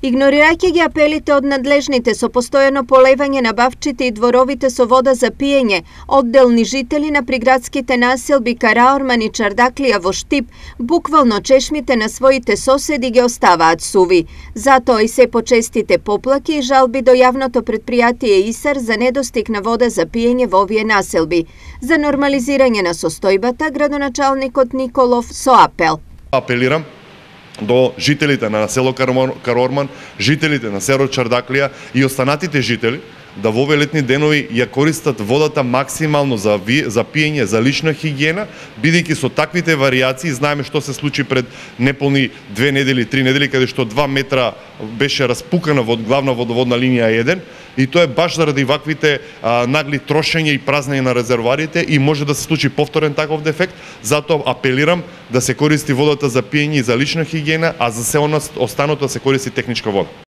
Игнорирајќи ги апелите од надлежните со постојано полевање на бавчите и дворовите со вода за пиење, одделни жители на приградските населби Караорман и Чардаклија во Штип буквално чешмите на своите соседи ги оставаат суви. Затоа и се почестите поплаки и жалби до јавното претпријатие ИСАР за недостиг на вода за пиење во овие населби. За нормализирање на состојбата, градоначалникот Николов со апел. Апелирам до жителите на село Караорман, жителите на село Чардаклија и останатите жители да во овие летни денови ја користат водата максимално за пиење, за лична хигиена, бидејќи со таквите варијации знаеме што се случи пред неполни 2 недели, 3 недели, каде што 2 метра беше распукана во главна водоводна линија 1, и тоа е баш заради ваквите нагли трошење и празнење на резервоарите и може да се случи повторен таков дефект. Затоа апелирам да се користи водата за пиење и за лична хигиена, а за се останато да се користи техничка вода.